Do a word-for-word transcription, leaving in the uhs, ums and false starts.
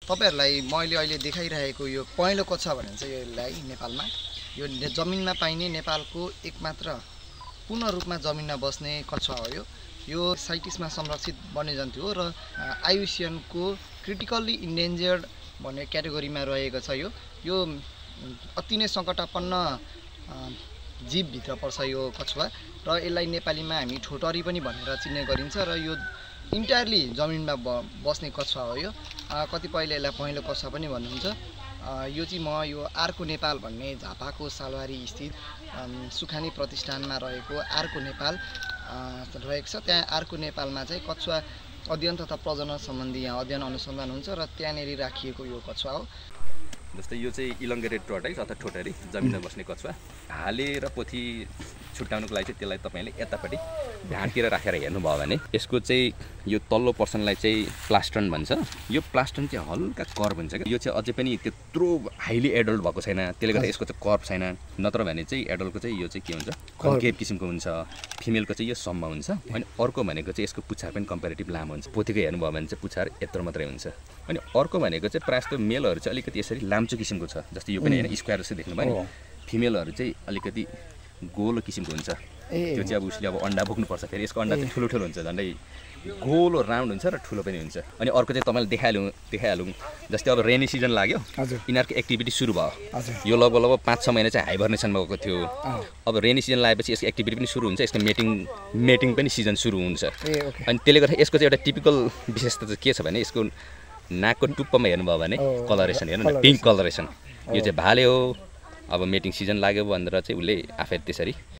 तपाईहरुलाई मैले अहिले देखाइरहेको यो पहेँलो कछुवा भनिन्छ यसलाई नेपालमा। यो जमिनमा पाइने नेपालको एकमात्र पूर्ण रूपमा जमिनमा बस्ने कछुवा हो। यो यो साइटिसमा संरक्षित वन्यजन्तु हो र आईयूसीएन को क्रिटिकल्ली इन्डेन्जर्ड भन्ने क्याटेगोरीमा रहेको छ। यो यो अति नै सङ्कटापन्न जीव भित्र पर्छ यो कछुवा र यसलाई नेपालीमा हामी ठोटरी पनि भनेर चिन्ने गरिन्छ र यो इन्टायरली जमिनमा बस्ने कछुवा हो। यो कतिपयले यसलाई पहेँलो कछुवा पनि भन्नुहुन्छ। यो चाहिँ म यो आर्को नेपाल भन्ने झापाको सालबारी स्थित सुखानी प्रतिष्ठानमा रहेको आर्को नेपाल रहेको छ। त्यहाँ आर्को नेपालमा चाहिँ कछुवा अध्ययन तथा प्रजनन सम्बन्धी यहाँ अध्ययन अनुसन्धान हुन्छ र त्यहाँनेरि राखिएको यो कछुवा हो। जस्तै यो चाहिँ इलङ्गेटेड टर्टाइस अथवा ठोटरी जमिनमा बस्ने कछुवा। हाले र पोथी छुट्याउनुको लागि चाहिँ त्यसलाई तपाईँले यतापट्टि ढाडतिर राखेर हेर्नुभयो भने यसको चाहिँ यो तल्लो पर्सनलाई चाहिँ प्लास्टन भन्छ। यो प्लास्टन चाहिँ हल्का कर्भ हुन्छ क्या। यो चाहिँ अझै पनि त्यत्रो हाइली एडल्ट भएको छैन, त्यसले गर्दा यसको चाहिँ कर्भ छैन। नत्र भने चाहिँ एडल्टको चाहिँ यो चाहिँ के हुन्छ कन्केभ किसिमको हुन्छ, फिमेलको चाहिँ यो सम्म हुन्छ। अनि अर्को भनेको चाहिँ यसको पुच्छार पनि कम्पेरिटिभ लामो हुन्छ। पोथीको हेर्नुभयो भने चाहिँ पुच्छार यत्रो मात्रै हुन्छ। अनि अर्को भनेको चाहिँ प्रायः जस्तो मेलहरू चाहिँ अलिकति यसरी लाम्चो किसिमको छ। जस्तै यो पनि होइन स्क्वायर जस्तो देख्नुभयो नि। फिमेलहरू चाहिँ अलिकति गोलो किसिमको हुन्छ। त्यो चाहिँ अब उसले अब अन्डा बोक्नुपर्छ। फेरि यसको अन्डा चाहिँ ठुलो ठुलो हुन्छ, झन्डै गोलो राउन्ड हुन्छ र ठुलो पनि हुन्छ। अनि अर्को चाहिँ तपाईँले देखाइहालौँ देखाइहालौँ जस्तै अब रेनी सिजन लाग्यो, यिनीहरूको एक्टिभिटी सुरु भयो। यो लगभग लगभग पाँच छ महिना चाहिँ हाइबर्नेसनमा गएको थियो। अब रेनी सिजन लागेपछि यसको एक्टिभिटी पनि सुरु हुन्छ, यसको मेटिङ मेटिङ पनि सिजन सुरु हुन्छ। अनि त्यसले गर्दा यसको चाहिँ एउटा टिपिकल विशेषता चाहिँ के छ भने यसको नाकको टुप्पोमा हेर्नुभयो भने कलरेसन हेर्नु न, पिङ्क कलरेसन। यो चाहिँ भाले हो। अब मेटिङ सिजन लाग्यो भनेर चाहिँ उसले आफै त्यसरी